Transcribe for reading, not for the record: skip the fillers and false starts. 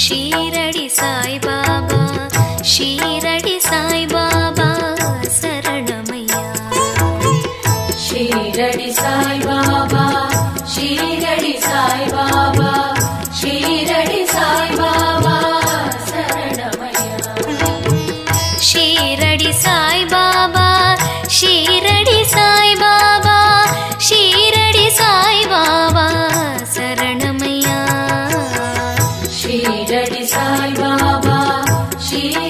ஷீரடி சாய் பாபா ஷீரடி சாய் பாபா சரணமையா ஷீரடி சாய் பாபா ஷீரடி சாய் பாபா ஷீரடி சாய் பாபா சரணமையா ஷீரடி சாய் பாபா ஷீரடி சாய் பாபா ஷீரடி சாய் பாபா சரணமையா ஷீரடி சாய் பாபா ஷீரடி